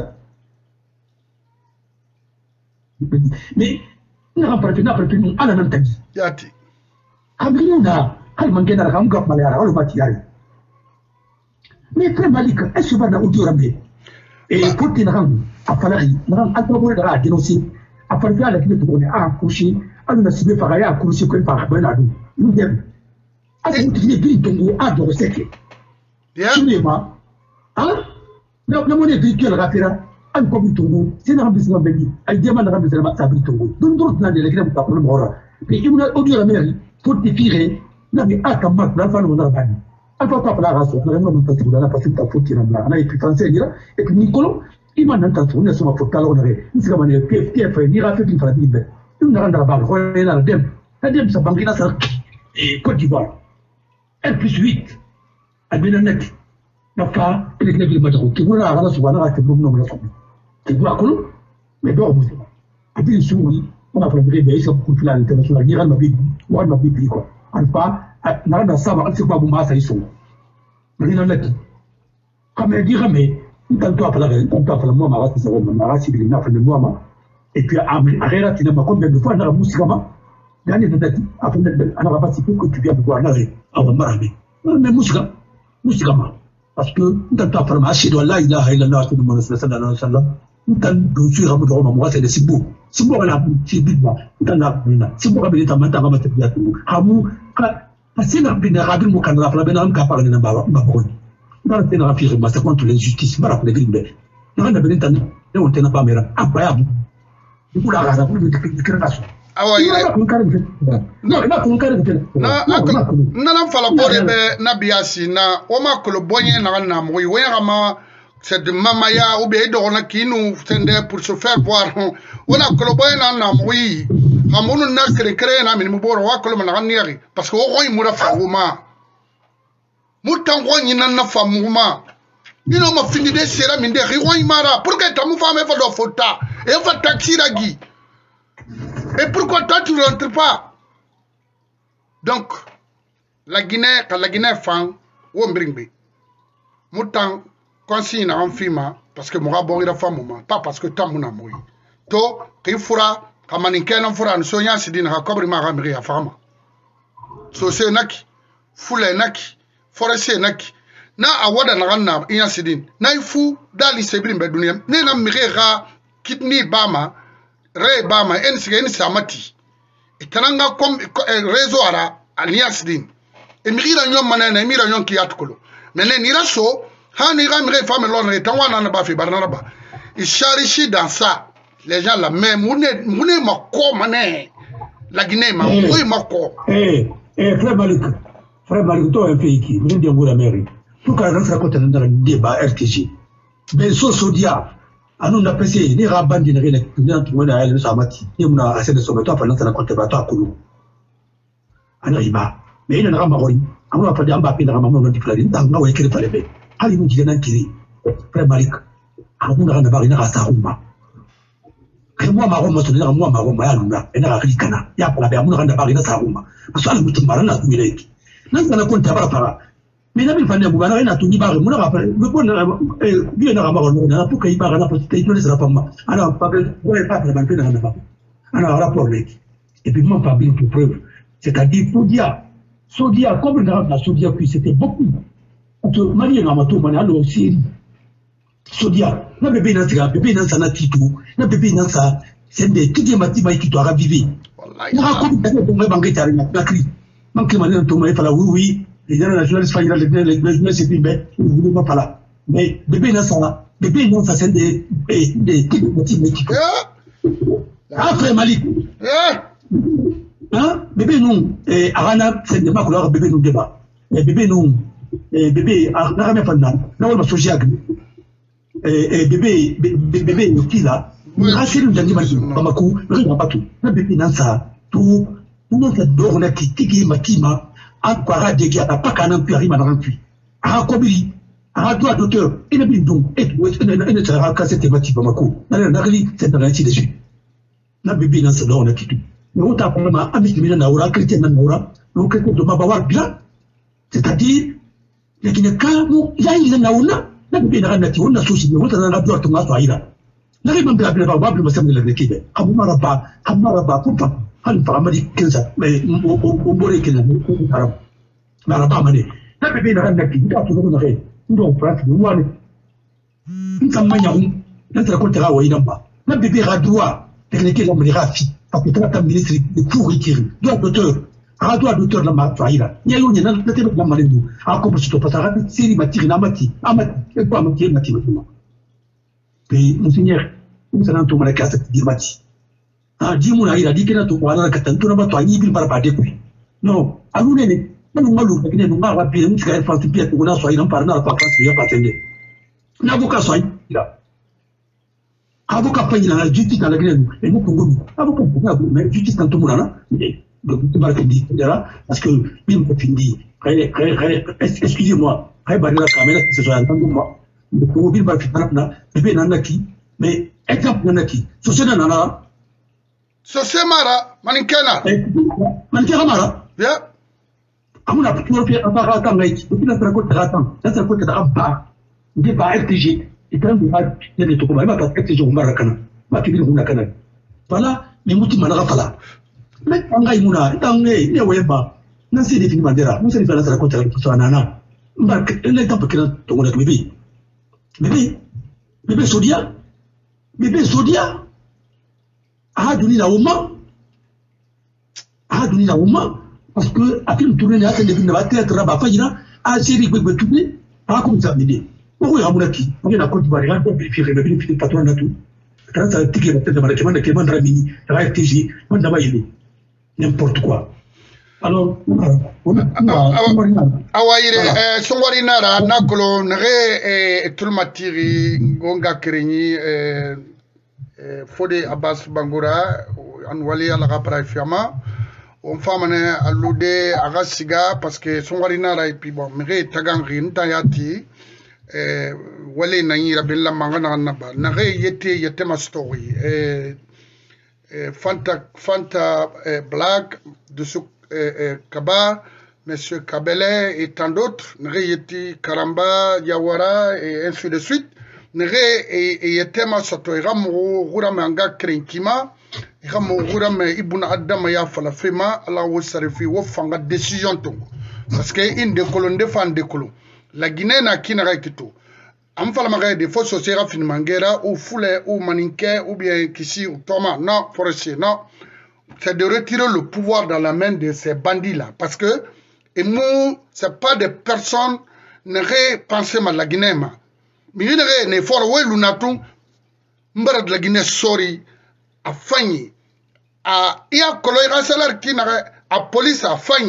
Mais il n'a pas pu nous à la même temps. Yati. Kamiluna, Kalmangena, Ramgap Malara, all Matiari. Mais très Malik, est-ce que va au Ramé? Et pour qu'il rende, à Falari, à Pabora, à dénoncer, à Falari, à la clé de Bonnet, à coucher, à nous assumer par ailleurs, à coucher comme par Benadou. Nous devons. À ce que tu dis, Tongo, à Doroseke. Cinéma, hein? La monnaie véhicule rapide, un comme Tongo, c'est un business baby, à demande à business à Tongo. Donc, d'autres n'ont les grands pour le mort. Mais il m'a dit la mairie. Pour défier, n'a mais à ta marque, la femme, on a banni. À pas la race, on a vraiment pas de la façon de foutre la main, et puis français, et puis Nicolo, il m'a entendu, on a fait talonner, il s'est ramené, PFF, il a fait une famille, il n'a rien à barre, il a la dème, sa banque, et Côte d'Ivoire. 1+8, à Benanek, n'a pas, et les nègres matons, qui voulaient la race, ou à la race, vous n'avez pas. C'est quoi, Colo? Mais bon, à bien souris. On a fait des choses pour la internationale. Il y a un big, one of big quoi. En pas, n'a pas ça, c'est pas bon, ça ils sont. Mais il y en a qui. Comme elle dirait, mais, on t'a appelé, moi, ma race, ma race, il y a fait de moi, et puis, à Réla, tu n'as pas combien de fois, dans la musique, dernier de date, après, on n'a pas si peu que tu viens de voir l'arrêt, avant de m'arrêter. Mais musique, parce que, on t'a appelé, ma chérie, là, il a tout le monde, c'est ça, dans le salon. On t'a dit, moi, c'est des si beau. Si vous avez la boutique, si vous avez la main, vous avez la main, si vous avez la main, vous avez la main, vous avez la main, vous avez la main, c'est contre l'injustice, vous avez la main, vous avez la main, vous avez la main, incroyable. Vous avez la main, vous avez la main. Ah ouais, non, fala bore be na biasi na o ma ko bonye na mo yi ma c'est de mamaya ou bien on a qui nous sende pour se faire voir on a ko bonye na mo yi amunu na créer na mi mo boro wa ko na niari parce que o ko yi mura fa ma mutan ko yi na fa ma ino ma fini de sera mi de ri ko yi mara pour que ta mu fa me fa do fota e fa taxi ragi. Et pourquoi toi tu ne rentres pas? Donc, la Guinée fan, ou mbringbe. Moutan, consigne en fima, parce que moi, bon, il a fait moment, pas parce que tant mon amour. To, qu'il fera, comme un ken en fera, nous soyons si d'une racobri maramri à fama. So c'est naki, foule naki, forestier naki. Na awada na ranna, inya sidin. Na ifu, dali sebrin beduniem, ne na mirera, kidney bama, Ré Bama, en samati. Et tananga comme réseau ara, alliance din. Et mira nyom manana, mira nyom ki atkolo. Mais ne nira so, ha nira mire femme l'on est en wana ba fi barnaba. Il charichi dans ça. Les gens la même, moune ma ko mané. La Guinée ma, oui ma ko. Frère Malik, frère Marito un pays qui vient de la mairie. Tout cas, dans sa côté, dans le débat RTG. Mais ce sodia, à nous, on a passé, les rabans d'une réelle, nous avons à elle, Samati, et on a assez de sommeto, pendant la côte de bateau à Koulou. Anariba. Mais il y a un ramari, on va pas dire un papier de ramamon de Fladine, dans le écrit par les baies. Allez, vous dites un kiri, frère Marik, à vous, on a barina à Saruma. Et moi, ma Roma, c'est moi, ma Roma, et n'a rien qu'un. Il y a pour la bermure à barina Saruma. Parce que la marana, vous l'êtes. Nan kana kon tabara para mais na bi fane bu bana na tunyi bare muna rapare be bon na bi na rama on na pour kay bara na pour kay to les rapama ana pas ouais pas ban pe na na pas ana rapport avec et puis moi pas bien pour preuve c'est-à-dire Sodia comme na Sodia puis c'était beaucoup to mali na mato mani allo siri Sodia na bébé na sana titu na bébé na sa c'est des tout mati mai qui doit vivre wallahi na ko be bangai tare na cri manque maintenant tout le monde oui les gens nationalistes font les c'est bien ils ne pas là mais bébé non ça c'est des petits après Malik hein bébé non arana c'est de ma couleur bébé non débat bébé non bébé arana même pas là on va songer bébé qui là rassurez nous dit Malik Bamako rien pas tout bébé non ça tout nous on a qui matima en quoi dégâts à pas qu'un peu arrive à remplir à Kobiri à droit d'auteur et le bindon et ne sera qu'à cette thématique Bamako n'a rien c'est dans l'anti dessus n'a bébé dans ce on a qui tout mais on t'a probablement ami de mina naura chrétien naura donc quelque de mabawar bien c'est-à-dire les qui ne calme il y a une nauna n'a bébé n'a rien on a souci on a la droite on a soira n'a rien de la babble me semble le kibe abu maraba pourtant hal faramadi kenza mais on bore kenza ko taram mara ba mane na bebe na ran nakki da to na re ndo prat do wani ntam manya na tra ko tara wa idan ba na bebe ra droit technique la mri rafi parce que tra ministre de pourri kiri docteur a docteur la ma faira nya yo nya na te la mane du a ko to patara siri matiri na amati e ko amati na ti ma pe monseigneur nous allons tomber la casse dirmati dis-moi, il a dit qu'il a tout pour la catanto, n'a pas toi, il va pas découvrir. Non, à nous, nous allons nous nous marre rapide, nous allons faire pied pour nous soyons par là, pas il n'y a pas attendu. L'avocat soit là. Avocat paye la justice dans la grève, et nous pouvons, avocat, mais justice dans tout le monde là, donc, parce que, bien, fini, excusez-moi, la caméra, c'est ça, entendez-moi, le Covid va faire là, bébé Nanaki, mais exemple Nanaki, c'est Nana. Sosé Mara, Manikena. Manikena Mara. Bien. Amuna toujours fait un baratin, mais depuis la traque de raton, ça se peut être bas. Des bas RTG. Et quand vous avez des tocomas, ma RTG au Maracana. Ma fille au Maracana. Voilà, mais mouti manara fala. Mais en gaïmouna, tangé, il y a weba. Nancy défini Mandera, nous sommes à la traque de la nana. Marc, elle est un peu qu'elle a ton bébé. Bébé Sodia. Ahaduni na uma parce que après le tourner là c'est devenu la tête raba fajina a série bébé tout pas comme ça m'aider pourquoi il y a mon qui on a compte variant pour vérifier le bébé patron na tout quand ça tique la tête de malade de Clément Dramini RTG on n'a pas idée n'importe quoi alors awaire songwari nara nakolo nare tulmatiri gonga kreni Fode Abbas Bangoura, en wali à la rapprochement, on famane alude agasiga parce que son warinara et puis bon, mais tagangri ntayati, wali naïra bella mangana naba, nare yete ma story, Fanta Black de ce Kaba, Monsieur Kabele et tant d'autres, nare yeti Karamba, Yawara et ainsi de suite. Nere e tema sato iramu gurame anga krenkima iramu gurame ibuna adama ya falafema ala wosarifi wofanga décision tongo parce que inde kolonde fan de kolo la Guinée na kinara kito am fala magay de fo sosera fin mangera ou foule ou maninke ou bien kisi ou toma non forestier non c'est de retirer le pouvoir dans la main de ces bandits là parce que et nous c'est pas des personnes nere penser mal la Guinée ma Minere ne for we lunatum mbara de la Guinée sori a fanyi a ia koloira salar kinare a police a fanyi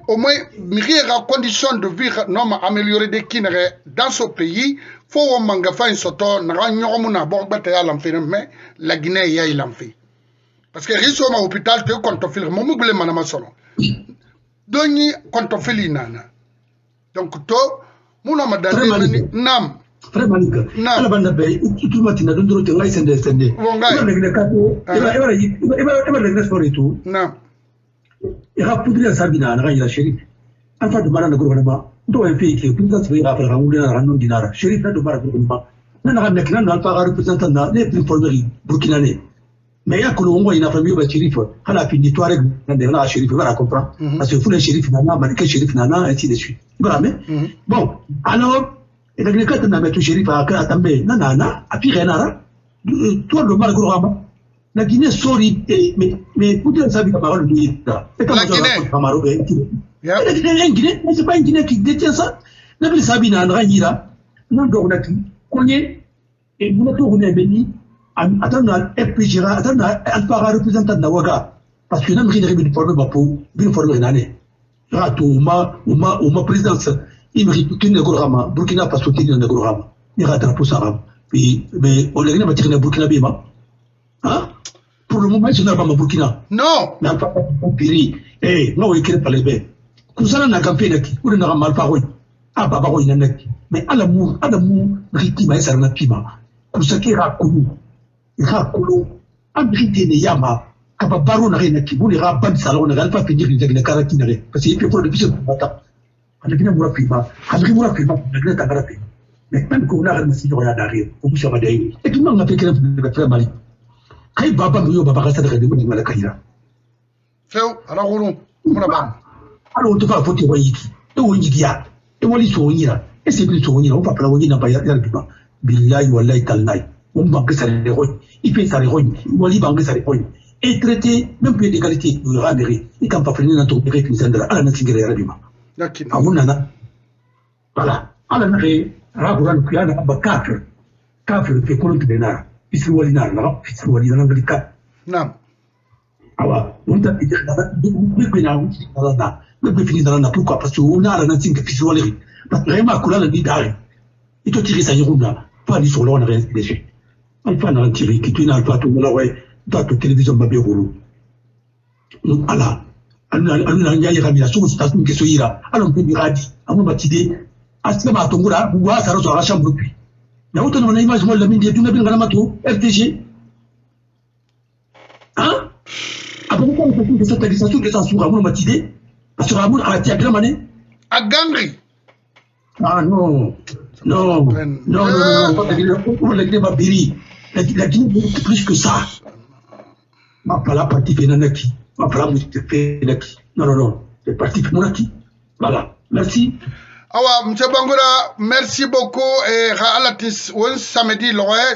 au moins la condition de vie non améliorer des kinere dans ce pays faut manga fa une soto na nyomu na bo bata ya lamfe mais la Guinée ya lamfe parce que riso ma hôpital te konto fil mo mugule manama solo doni konto fili nana donc to muno madande nam vraiment ala banda be tout matina don dro te ngai sende le kato eba le sport tout nam ira pudria sabina na ira Sherif alfa de marana gro ba do en fi ke pinza se ira fa ngula na non dinara Sherif na do mara gro ba na nek na alfa représentant na les plus formés burkinabé mais ya ko ngo ina famille ba Sherif hala fi ni toareg na de na Sherif ba comprend parce que fule Sherif na ba ke Sherif na ainsi de suite bon alors et le gars qui n'a pas touché Sherif à Katambe nana a pire nara toi le mal gros la Guinée sori mais pour dire ça vient par le Guinée et comme la Guinée mais c'est pas une Guinée qui détient ça la ville Sabina Andra Yira non donc on a cogné et vous n'êtes pas béni attendre FPG attendre Alpha représentant de Ouaga parce que nous avons une forme pour une forme une année ma présidence il mérite qu'une négociation Burkina Faso tient une négociation il rattrape pour ça mais on l'a dit que Burkina Bima hein pour le moment je n'ai pas Burkina non n'a pas piri non il crée pas les bêtes kusana na campagne qui ou na mal parole ah baba ko ina nek mais alamu riti ma sar na pima kusaki rakulu abrité ne yama kaba baro na rena ki buni ra ban salon na alfa finir ni na karaki na parce que il faut le biso bata ana bina mura pima na tangara pima mais même ko na ra si yo ya derrière ko biso ba dai et tout le monde a fait que faire mali kay baba yo baba ka sadaka de mun mala kayira feu ara gurun mura ba alors tu vas voter wayiki et wonjigia et wali soyira et c'est plus soyira on va pas wayina ba ya biba billahi wallahi tallahi on va que ça les rogne il fait ça les rogne wali banque ça les rogne et traiter même plus d'égalité de raderie et quand pas finir dans ton péré qui s'endra ala na tingere ya rabima d'accord amuna voilà ala na re raburan kuyana ba kafir fait kolon de nara isri wali nara isri wali na ngalika nam awa on t'a dit pourquoi parce que on a la nature qui soit les vraiment couleur de d'arrêt et toi tirer ça yirunda pas du sur l'on a rien dessus alpha na tirer qui tu n'as pas tout la ouais dans ta télévision babé rolo ala ana ya yira bila so station que so yira alors on peut dire radi amu batide asema tongura wa saro so rasha mbrupi na auto na image mo la mindi tuna binga na mato FTG hein après pourquoi on fait cette législation que ça sur amu batide parce que amu a tia mané a gangri ah non pas de Guinée Babiri la Guinée beaucoup plus que ça ma pas la partie Fenanaki ma pas la musique Fenanaki non c'est parti Monaki voilà merci awa monsieur Bangura merci beaucoup et alatis on samedi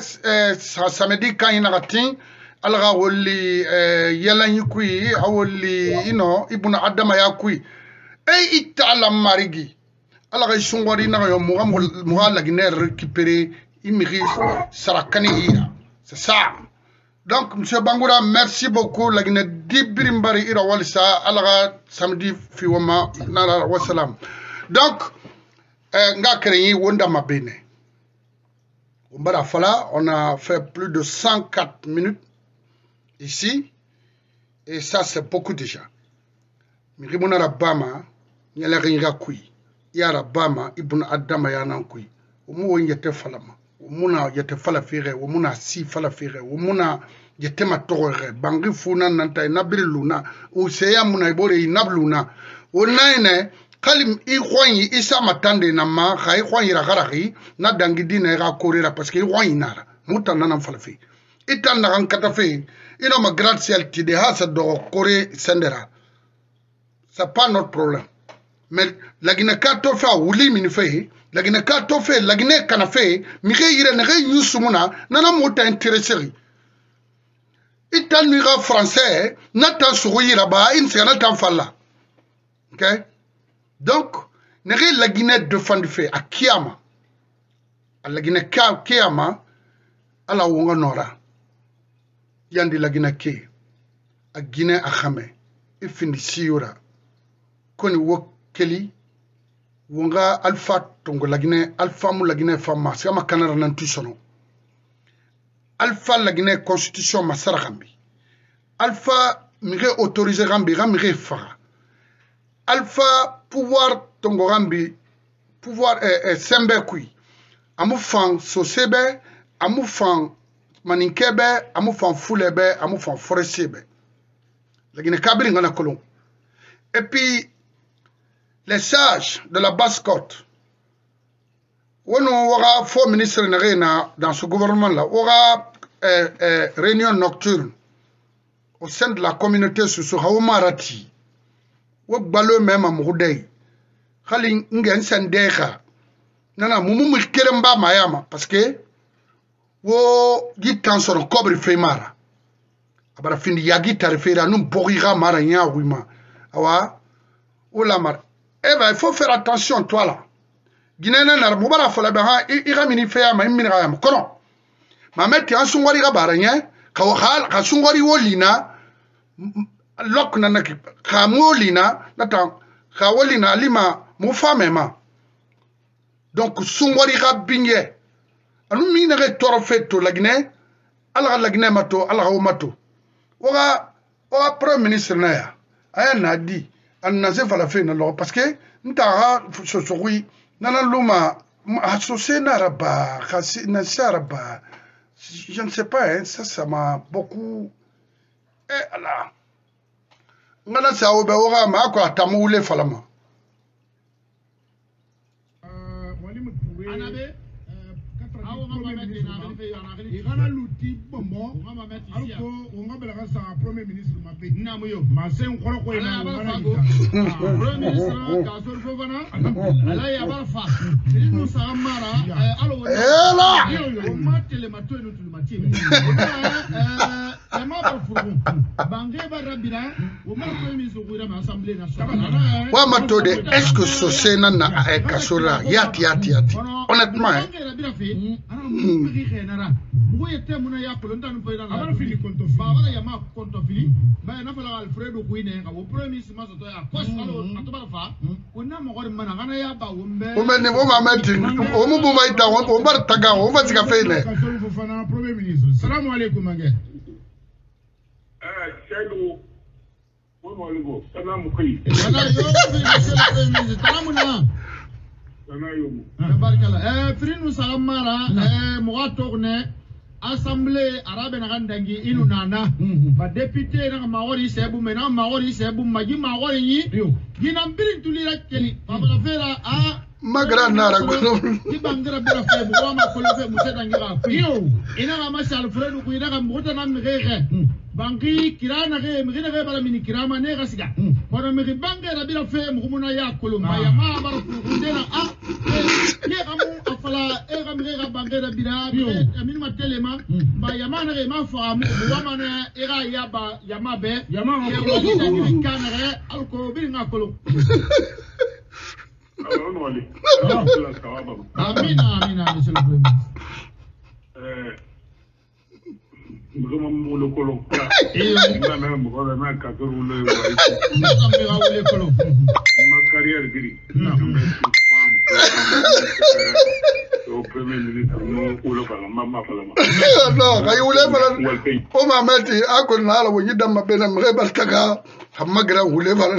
samedi quand il n'arrête alga woli yalan kui awoli ibuna adama ya kui e itala marigi alga sungwari na yo muga la Guinée récupérer imiri sarakani c'est ça. Donc, M. Bangura, merci beaucoup. La Guinée Dibirimbari ira walisa alaga samedi fiwama nara wassalam. Donc, nga créé wonda mabene. Umbara fala, on a fait plus de 104 minutes ici. Et ça, c'est beaucoup déjà. Miribuna rabama, nyala ringa kui. Yara bama, ibuna adama yana kui. Umu yete falama. Umuna yete fala fire, umuna si fala fire, umuna yete matore, bangi funa nanta inabiri luna, useya muna ibore inabluna. Unaine, kalim ikhwanyi isa matande na ma, kha ikhwanyi rakaraki, na dangidi na ira korera, parce que ikhwanyi nara, muta nana fala fi. Itan na kankata fi, ino ma grad ciel tide hasa do kore sendera. C'est pas notre problème. Mais la Guinée kato fa wuli mini fe, la Guinée kato fe, la Guinée kana fe, mire yire ne re yusumuna, nana mota intéressé. Itan nuira français, natan sourouyi là-bas, in se natan falla. Ok? Donc, ne re la Guinée défendu fe, à Kiama. À la Guinée Kiama, à la Wonga Nora. Yandi la Guinée Ki. À Guinée Achame. Ifindi Siura. koni wo keli wonga alpha tongo lagine alpha mu lagine fama sama kanara nan tusono alpha lagine constitution masara gambi alpha mire autorisé gambi gamire fa alpha pouvoir tongo gambi pouvoir sembe kui amu fan sosebe amu fan maninkebe amu fan fulebe amu fan forestier lagine kabiri ngana kolon. Et puis les sages de la Basse-Côte, on aura faux ministre dans ce gouvernement-là, aura réunion nocturne au sein de la communauté sur ce Haoumarati. Ou balo même à Moudei. Khali ngen sendeka. Nana mumu keremba mayama parce que wo gitan son cobre femara. Abara findi yagi tarifera num boriga mara nya wima. Awa olamar. Eh ben, il faut faire attention, toi là. Guinéen n'a pas fait la barre, il a mis fait à ma minera. Comment? Ma mère, un songori à baranya, Kawahal, Songori Wolina, Loknana, Kamolina, Nathan, Kawolina, Lima, Moufamema. Donc, Songori Rabigné. Nous minerait torofeto la Guinée, à la Guinée mato, à la Mato. Ora, Premier ministre Naya, Ayan a dit. An nase fala fe na lo parce que nta sosori nana luma associé na raba kasi na saraba je ne sais pas hein, ça m'a beaucoup ala ngana sa obe ora ma ko atamule falama mwalimu Touré anabe awo ngama meti na fe igana luti bombo ngama meti sia alko ngaba la sa premier ministre mabe namuyo masen khoro ko ina ngana premier ministre ka so fofana ala ya barfa inu samara alo ela yo matele matwe no tulumati ma barfuru bange barabira o ma premier ministre ko ira ma assemblée nationale wa matode est-ce que ce sénat na kasora yati honnêtement hein Frinu Salamara, Moatorne, Assemblée arabe Narandangi, Inunana, but député Maori Sebu, Mena Maori Sebu, Magi Maori, Ginambiri to Lila Kelly, Pabla Vera, Magrana, Ibangara Bera, Wama Kolofe, Musetangira, Ina Masa Alfredo, Kuidaka Motanam Rege, Banki, Kirana, Mrina Balamini, Kirama, Negasiga, for me Banga, Rabira Fem, Rumuna Koluma, Yama, Fudena, Afala, Eramira Bangera Bina, Minima Telema, by Yamana, Mafa, Wamana, Era Yaba, Yamabe, Yama, Canara, Alco, Vinacolo. Amina, Monsieur le Premier. Ma carrière gris. Au Premier ministre, non, o ma meti akon na ala wonyi dam bena mrebal taga hamagra wule bala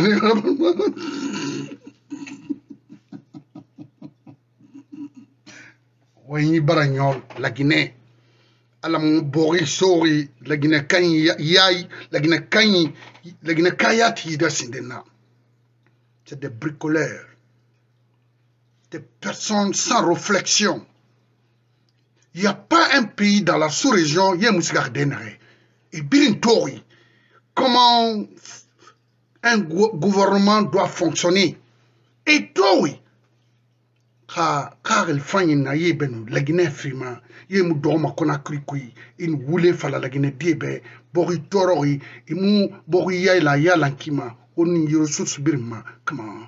wonyi baranyol la Guinée ala mo bori sori la Guinée kanyi yayi la Guinée kayati da sindena. C'est des bricoleurs, des personnes sans réflexion. Il n'y a pas un pays dans la sous-région, il y a et Birintori, comment un gouvernement doit fonctionner. Et toi, oui, car il faut que la Guinée frima, il y a un Conakry, il voulait faire la Guinée diebe, Bori Toroi, il mou Bori Yaila Yalankima, on y ressources birma, comment?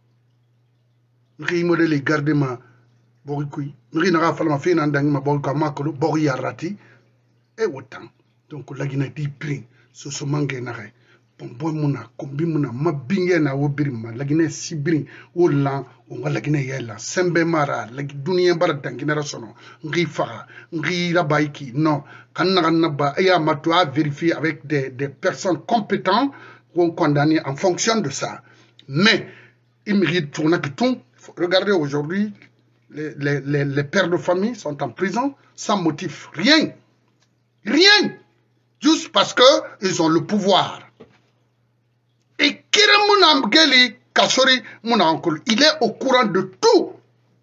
Nri modèle gardement Bori Kui, Nri n'a pas fait un ma Bori Kamakolo, Bori Yarati, et autant. Donc la Guinée dit pris, ce mangue n'arrête. bombo muna kombi muna mabinge na wo birima lagine sibiri wo lan o nga lagine yela sembe mara lagi duniya bara danginera sono ngi faga ngi rabaiki non kanna ba ya mato à vérifier avec des personnes compétentes qu'on condamne en fonction de ça. Mais il mérite tourner tout. Regardez aujourd'hui les pères de famille sont en prison sans motif, rien, juste parce que ils ont le pouvoir. Et Kiremuna Geli Kasori, mon oncle, il est au courant de tout.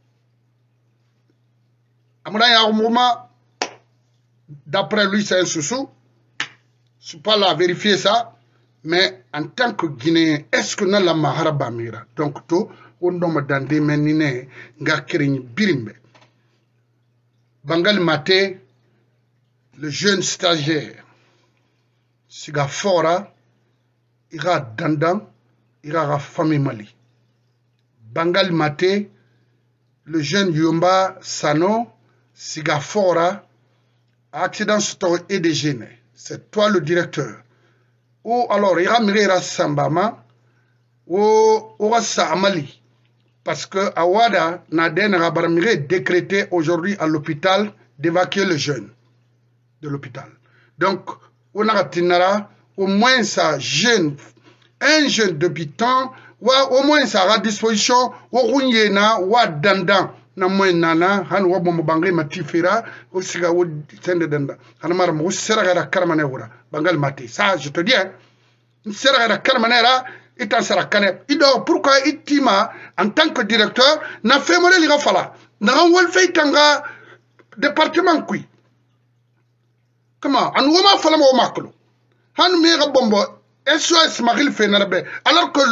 À un moment, d'après lui, c'est un sous-sous. Je ne suis pas là à vérifier ça. Mais en tant que Guinéen, est-ce que nous avons la Maharaba Mira? Donc, tout, on a demandé menine nga kirin birimbe. Bangal Maté, le jeune stagiaire, siga fora, ira dandan, ira famille Mali. Bangal Maté, le jeune Yomba Sano, siga fora, accident store et dégéné. C'est toi le directeur. Ou alors, ira mirera sambama, ou sa amali. Parce que Awada n'a décrété aujourd'hui à l'hôpital d'évacuer le jeune de l'hôpital. Donc, on a tinara au moins ça jeune, un jeune débutant, ou au moins ça à disposition, ou runyena, ou dandan, na moins nana, han ou bombangré matifera, ou siga ou tende danda, hanamar ou seragara karmanewura, bangal mati. Ça, je te dis, hein, seragara karmanera, pourquoi Itima, en tant que directeur, n'a fait mon élève fala, n'a fait tanga département qui. Comment? En ouama fala mo maklo. Han mera bombo, SOS Maril Fénarbe, alors que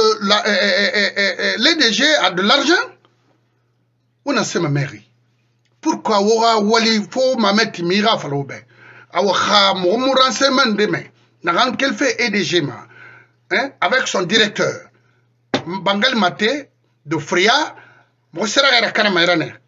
l'EDG a de l'argent, on a c'est ma mairie. Pourquoi Wora Wali fo ma mettre mira falobe? Awa mo renseignement demain. N'a qu'elle fait EDG ma. Hein, avec son directeur Bangal Maté de Fria, Mosera Kanamarane,